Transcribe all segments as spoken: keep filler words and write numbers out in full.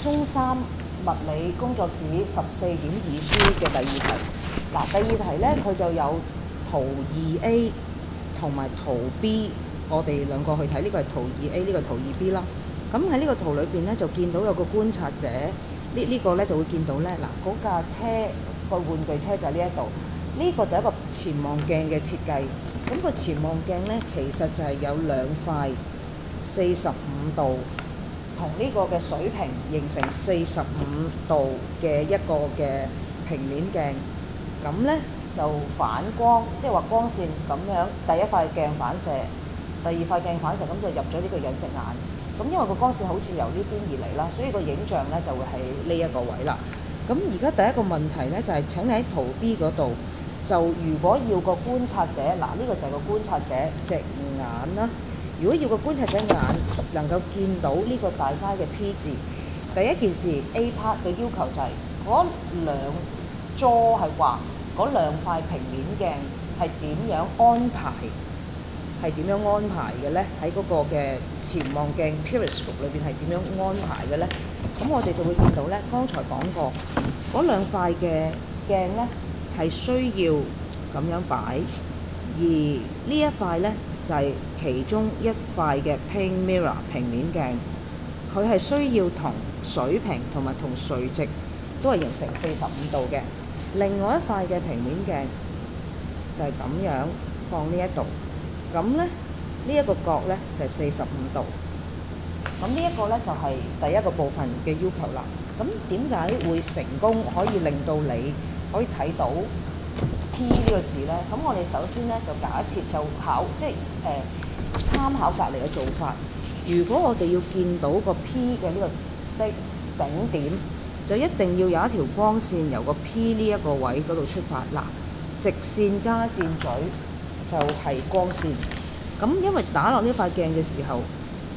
中三物理工作紙十四點二 C 嘅第二題。嗱，第二題呢，佢就有圖二 A 同埋圖 B， 我哋兩個去睇，呢個係圖二 A， 呢個圖二 B 啦。咁喺呢個圖裏邊呢，就見到有個觀察者，呢、呢、呢個呢就會見到呢，嗱，嗰架車個玩具車就喺呢一度，呢、呢個就係一個潛望鏡嘅設計。咁、個潛望鏡呢，其實就係有兩塊四十五度同呢個嘅水平形成四十五度嘅一個嘅平面鏡。咁呢就反光，即係話光線咁樣，第一塊鏡反射，第二塊鏡反射，咁就入咗呢個人隻眼。咁因為個光線好似由呢邊而嚟啦，所以個影像呢就會喺呢一個位啦。咁而家第一個問題呢，就係、是、請你喺圖 B 嗰度，就如果要個觀察者，嗱呢、這個就係個觀察者隻眼啦。如果要個觀察者眼能夠見到呢個大楷嘅 P 字，第一件事 A part 嘅要求就係、是、嗰兩座係話嗰兩塊平面鏡係點樣安排？係點樣安排嘅呢？喺嗰個嘅潛望鏡 periscope 裏邊係點樣安排嘅呢？咁我哋就會見到呢，剛才講過嗰兩塊嘅鏡呢係需要咁樣擺，而呢一塊呢就係、是、其中一塊嘅 plane mirror 平面鏡，佢係需要同水平同埋同垂直都係形成四十五度嘅。另外一塊嘅平面鏡就係咁樣放呢一度。咁咧，呢、這、一個角咧就係四十五度。咁呢一個咧就係、是、第一個部分嘅要求啦。咁點解會成功可以令到你可以睇到 P 呢個字咧？咁我哋首先咧就假設就考，即係誒、呃、參考隔離嘅做法。如果我哋要見到個 P 嘅呢個的頂點，就一定要有一條光線由個 P 呢一個位嗰度出發。嗱，直線加箭嘴就係光線。咁因為打落呢塊鏡嘅時候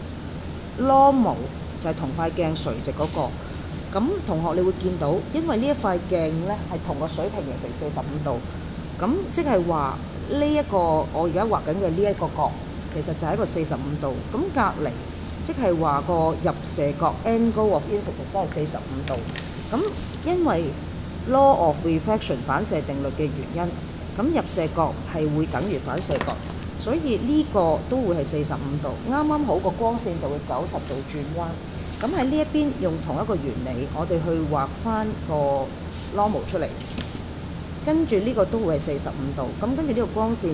，normal 就係同塊鏡垂直嗰、那個。咁同學你會見到，因為呢一塊鏡咧係同個水平形成四十五度，咁即係話呢一個我而家畫緊嘅呢一個角，其實就係一個四十五度。咁隔離即係話個入射角 angle of incidence 都係四十五度。咁因為 law of refraction 反射定律嘅原因，咁入射角係會等於反射角，所以呢個都會係四十五度，啱啱好個光線就會九十度轉彎。咁喺呢一邊用同一個原理，我哋去畫翻個 normal 出嚟，跟住呢個都會係四十五度。咁跟住呢個光線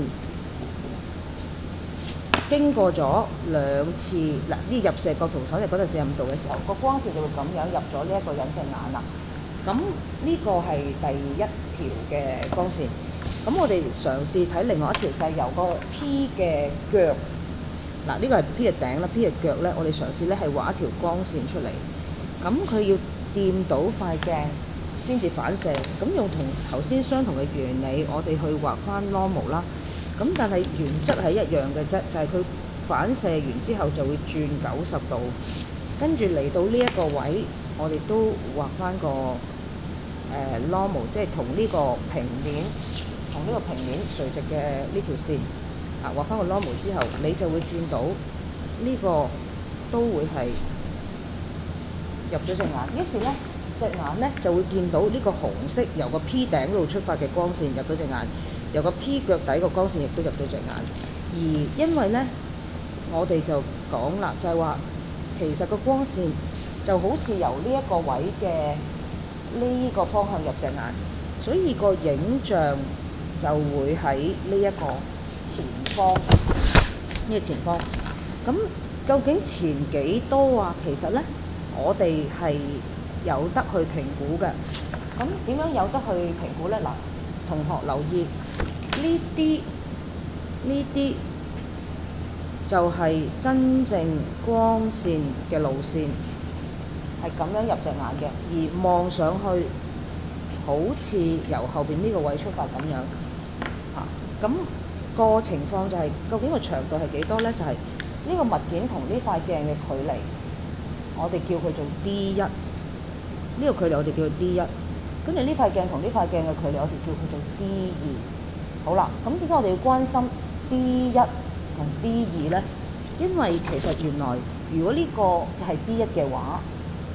經過咗兩次，嗱呢入射角同手入嗰度四十五度嘅時候，個光線就會咁樣入咗呢一個人隻眼啦。咁呢個係第一條嘅光線。咁我哋嘗試睇另外一條，就係由個 P 嘅腳，嗱呢個係 P 嘅頂啦 ，P 嘅腳咧，我哋嘗試咧係畫一條光線出嚟。咁佢要掂到塊鏡先至反射。咁用同頭先相同嘅原理，我哋去畫翻 normal 啦。咁但係原則係一樣嘅啫，就係、是、佢反射完之後就會轉九十度，跟住嚟到呢一個位，我哋都畫翻個誒、呃、normal， 即係同呢個平面同呢個平面垂直嘅呢條線啊，畫翻個 normal 之後，你就會見到呢個都會係入咗隻眼。於是咧，隻眼咧就會見到呢個紅色由個 P 頂度出發嘅光線入咗隻眼。由個 P 腳底個光線亦都入到隻眼，而因為呢，我哋就講啦，就係話其實個光線就好似由呢一個位嘅呢個方向入隻眼，所以個影像就會喺呢一個前方，呢個前方。咁究竟前幾多啊？其實呢，我哋係有得去評估嘅。咁點樣有得去評估呢？嗱，同學留意。呢啲呢啲就係真正光線嘅路線，係咁樣入隻眼嘅，而望上去好似由後邊呢個位出發咁樣嚇。咁、啊那個情況就係、是、究竟個長度係幾多呢？就係、是、呢個物件同呢塊鏡嘅距離，我哋叫佢做 D 一。呢個距離我哋叫做 D 一。跟住呢塊鏡同呢塊鏡嘅距離，我哋叫佢做 D 二。好啦，咁點解我哋要關心 D 一同 D 二呢？因為其實原來如果呢個係 D 一嘅話，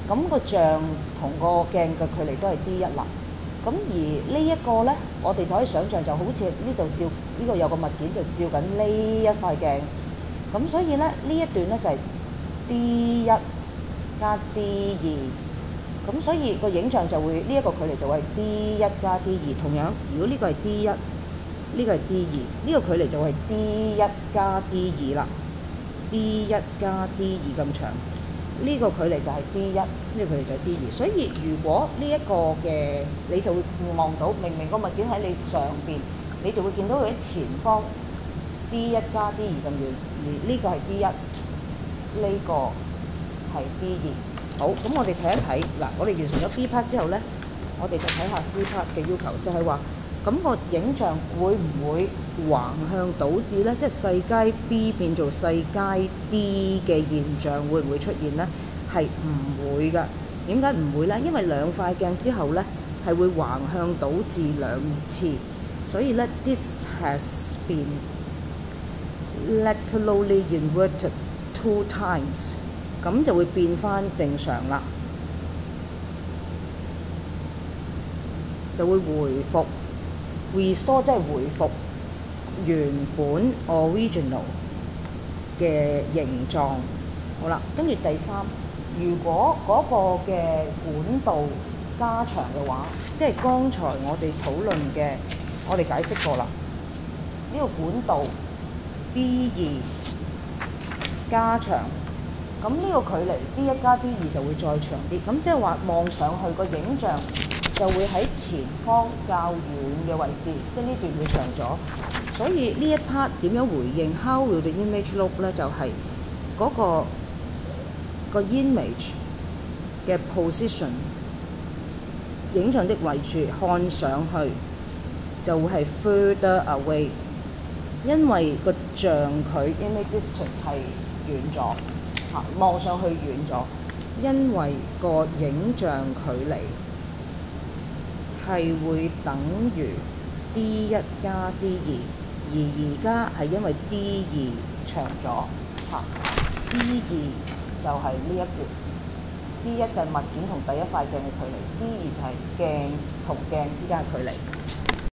咁個像同個鏡嘅距離都係 D 一啦。咁而呢一個呢，我哋就可以想像就好似呢度照呢個有個物件就照緊呢一塊鏡。咁所以呢，呢一段呢就係 D 一加 D 二。咁所以個影像就會呢一個距離就會係 D 一加 D 二。同樣，如果呢個係 D 一，呢個係 D 二，呢個距離就係 D 一加 D 二啦。D 一加 D 二咁長，呢個距離就係 D 一，呢個距離就係 D 二。所以如果呢一個嘅你就會望到，明明個物件喺你上邊，你就會見到佢喺前方 D 一加 D 二咁遠，而呢個係 D 一，呢個係 D 二。好，咁我哋睇一睇嗱，我哋完成咗 B part 之後呢，我哋就睇下 C part 嘅要求，就係話咁個影像會唔會橫向倒置呢？即係細階 B 變做細階 D 嘅現象會唔會出現呢？係唔會㗎。點解唔會呢？因為兩塊鏡之後呢係會橫向倒置兩次，所以呢 this has been laterally inverted two times。咁就會變翻正常啦，就會回復 restore， 即係回復原本 original 嘅形狀。好啦，跟住第三，如果嗰個嘅管道加長嘅話，即係剛才我哋討論嘅，我哋解釋過啦，呢個管道 D 二加長。咁呢個距離 D 一加 D 二就會再長啲，咁即係話望上去個影像就會喺前方較遠嘅位置，即係呢段會長咗。所以呢一 part 點樣回應 How will the image look 咧？就係、是、嗰、那個、那個 image 嘅 position， 影像的位置看上去就會係 further away， 因為個像距 image distance 係遠咗。望上去遠咗，因為個影像距離係會等於 D 一加 D 二，而而家係因為 D 二長咗，嚇 D 二就係呢一橛 ，D 一就係物件同第一塊鏡嘅距離 ，D 二就係鏡同鏡之間嘅距離。